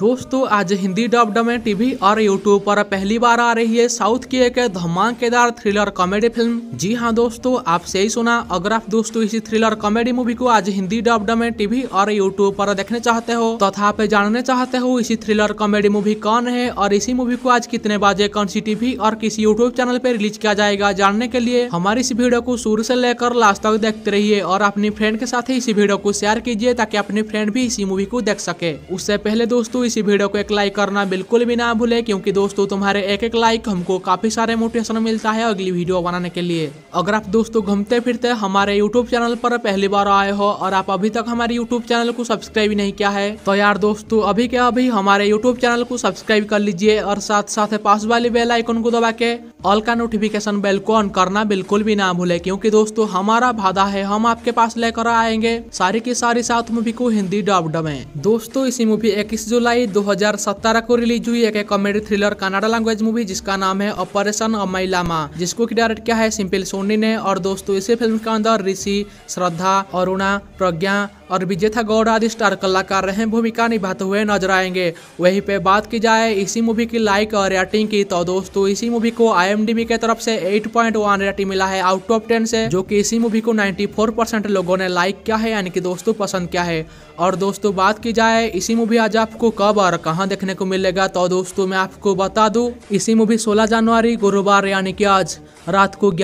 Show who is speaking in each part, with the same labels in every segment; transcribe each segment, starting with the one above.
Speaker 1: दोस्तों आज हिंदी डब्ड में टीवी और यूट्यूब पर पहली बार आ रही है साउथ की एक धमाकेदार थ्रिलर कॉमेडी फिल्म। जी हाँ दोस्तों, आप सही सुना। अगर आप दोस्तों इसी थ्रिलर कॉमेडी मूवी को आज हिंदी डब्ड में टीवी और यूट्यूब पर देखने चाहते हो तथा आप जानने चाहते हो इसी थ्रिलर कॉमेडी मूवी कौन है और इसी मूवी को आज कितने बजे कौन सी टीवी और किसी यूट्यूब चैनल पर रिलीज किया जाएगा, जानने के लिए हमारी इस वीडियो को शुरू से लेकर लास्ट तक देखते रहिए और अपनी फ्रेंड के साथ ही इसी वीडियो को शेयर कीजिए ताकि अपने फ्रेंड भी इसी मूवी को देख सके। उससे पहले दोस्तों इसी वीडियो को एक लाइक करना बिल्कुल भी ना भूले, क्योंकि दोस्तों तुम्हारे एक एक लाइक हमको काफी सारे मोटिवेशन मिलता है अगली वीडियो बनाने के लिए। अगर आप दोस्तों घूमते फिरते हमारे यूट्यूब चैनल पर पहली बार आए हो और आप अभी तक हमारे यूट्यूब चैनल को सब्सक्राइब नहीं किया है तो यार दोस्तों अभी के अभी हमारे यूट्यूब चैनल को सब्सक्राइब कर लीजिए और साथ साथ पास वाली बेल आइकन को दबा के ऑल का नोटिफिकेशन बेल को ऑन करना बिल्कुल भी ना भूले, क्योंकि दोस्तों हमारा वादा है हम आपके पास लेकर आएंगे सारी की सारी साउथ मूवी को हिंदी डब्ड में। दोस्तों इसी मूवी 21 जुलाई 2017 को रिलीज हुई एक comedy thriller Kannada language movie जिसका नाम है ऑपरेशन अम्माइलामा, जिसको की डायरेक्ट किया है सिंपल सोनी ने। और दोस्तों इसी फिल्म के अंदर ऋषि, श्रद्धा, अरुणा, प्रज्ञा और विजेता गौड़ आदि स्टार कलाकार रहे भूमिका निभाते हुए नजर आएंगे। वहीं पे बात की जाए इसी मूवी की लाइक और रेटिंग की तो दोस्तों इसी मूवी को IMDb के तरफ से 8.1 रेटिंग मिला है आउट ऑफ 10 से, जो कि इसी मूवी को 94% लोगों ने लाइक किया है, यानी कि दोस्तों पसंद किया है। और दोस्तों बात की जाए इसी मूवी आज आपको कब और कहां देखने को मिलेगा तो दोस्तों मैं आपको बता दूं, इसी मूवी 16 जनवरी गुरुवार यानी कि आज रात को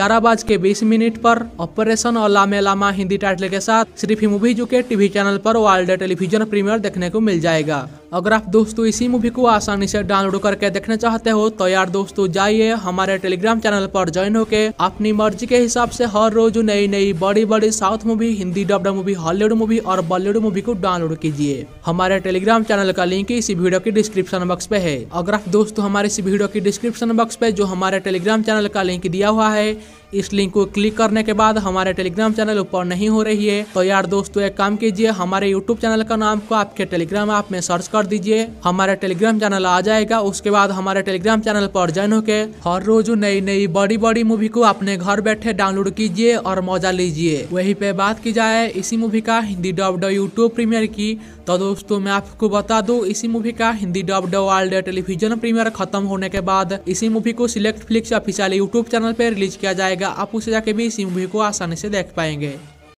Speaker 1: 11:20 पर ऑपरेशन अम्माइलामा हिंदी टाइटल के साथ सिर्फ मूवी जो के टीवी चैनल पर वर्ल्ड टेलीविजन प्रीमियर देखने को मिल जाएगा। अगर आप दोस्तों इसी मूवी को आसानी से डाउनलोड करके देखना चाहते हो तो यार दोस्तों जाइए हमारे टेलीग्राम चैनल पर ज्वाइन होके अपनी मर्जी के हिसाब से हर रोज नई नई बड़ी बड़ी south movie, Hindi dubbed movie, Hollywood movie और बॉलीवुड मूवी को डाउनलोड कीजिए। हमारे टेलीग्राम चैनल का लिंक इसी वीडियो की डिस्क्रिप्शन बॉक्स पे है। अगर आप दोस्तों हमारे इस वीडियो की डिस्क्रिप्शन बॉक्स पे जो हमारे टेलीग्राम चैनल का लिंक दिया हुआ है, इस लिंक को क्लिक करने के बाद हमारे टेलीग्राम चैनल ऊपर नहीं हो रही है तो यार दोस्तों एक काम कीजिए, हमारे यूट्यूब चैनल का नाम को आपके टेलीग्राम ऐप में सर्च कर दीजिए, हमारा टेलीग्राम चैनल आ जाएगा। उसके बाद हमारे टेलीग्राम चैनल पर ज्वाइन होके हर रोज नई नई बड़ी बड़ी मूवी को अपने घर बैठे डाउनलोड कीजिए और मजा लीजिए। वहीं पे बात की जाए इसी मूवी का हिंदी डब्ड यूट्यूब प्रीमियर की तो दोस्तों मैं आपको बता दूं इसी मूवी का Hindi dubbed world television premiere खत्म होने के बाद इसी मूवी को Select Flix official YouTube channel पर रिलीज किया जाएगा। आप उसे जाके भी इसी मूवी को आसानी से देख पाएंगे।